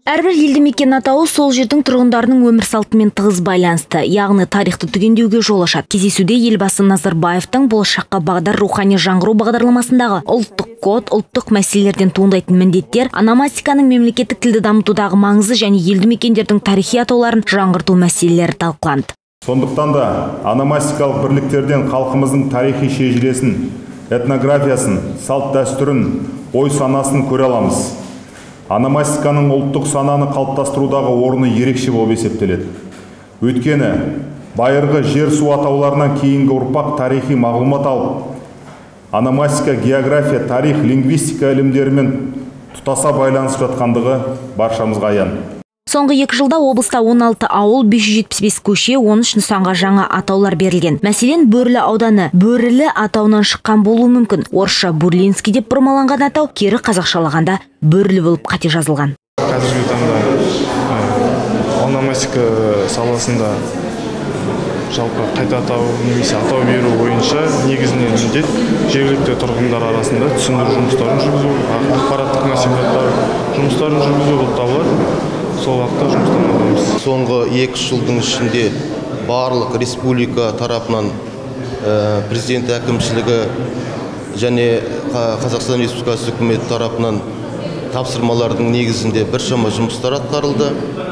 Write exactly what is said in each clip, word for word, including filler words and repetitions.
Әрбір елді мекен атауы сол жердің тұрғындарының өмір салтымен тығыз байланысты, яғни тарихты түгендеуге жол ашады. Кездесуде елбасы Назарбаевтың болашаққа бағдар рухани жаңғыру бағдарламасындағы ұлттық код, ұлттық мәселелерден туындайтын міндеттер, ономастиканың мемлекеттік тілді дамытудағы маңызы және елді мекендердің тарихи атауларын жаңғырту мәселелері талқыланды. Сондықтан да ономастикалық бірліктерден халқымыздың тарихи шежіресін, этнографиясын, салт дәстүрін, ой санасын көре аламыз. Ономастиканың ұлттық сананы қалыптастырудағы орны ерекше болып есептеледі. Өйткені байырғы жер су атауларынан кейінгі ұрпақ тарихи мағлұмат алып, ономастика, география, тарих, лингвистика ілімдерімен тұтаса байланысып жатқандығы баршамызға аян. Соңғы екі жылда облыста он алты ауыл, бес жүз жетпіс бес көше, он үш нысанға жаңа атаулар берілген. Мәселен, Бөрлі ауданы Бөрілі атауынан шыққан болуы мүмкін. Орысша Бурлинский деп бұрмаланған атау кері қазақшалағанда Бөрлі болып қате жазылған. Қазіргі таңда ономастика саласында жалпы қайта атау немесе атау беру бойынша негізінен міндет жергілікті тұрғындар арасында түсіндіру жұмыстарын жүргізу, ақпараттық насихаттау жұмыстарын жүргізу болып табылады. Сол уақытта жұмыстан аламыз. Соңғы екі жылдың ішінде барлық республика тарапынан президент әкімшілігі және Қазақстан Республикасы үкіметі тарапынан тапсырмалардың негізінде біршама жұмыстар атқарылды.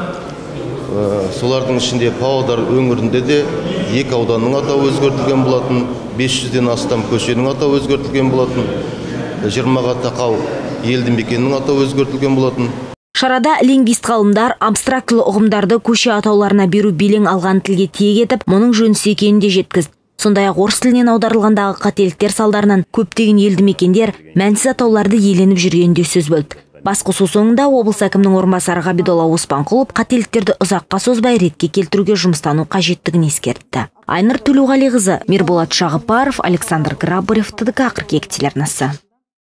Солардың ішінде Павлодар өңірінде де екі ауданның атауы өзгертілген болатын, бес жүзден астам көшенің атауы өзгертілген болатын, жиырмаға тақау елді мекеннің атауы өзгертілген болатын. Шарада лингвист ғалымдар абстрактылы ұғымдарды көше атауларына беру белең алған тілге тиек етіп, мұның жөнсіз екенін де жеткізді. Сондай-ақ орыс тілінен аударылғандағы қателіктер салдарынан көптеген елді мекендер мәнсіз атауларды иеленіп жүргенде сөз болды. Басқосу соңында облыс әкімінің орынбасары Ғабидолла Оспанқұлов қателіктерді ұзаққа созбай ретке келтіруге жұмыстану қажеттігін ескертті. Айнұр Төлеуғалиқызы, Мирболат Шағыпаров, Александр Грабарев, Т Д К қырық екі телеарнасы.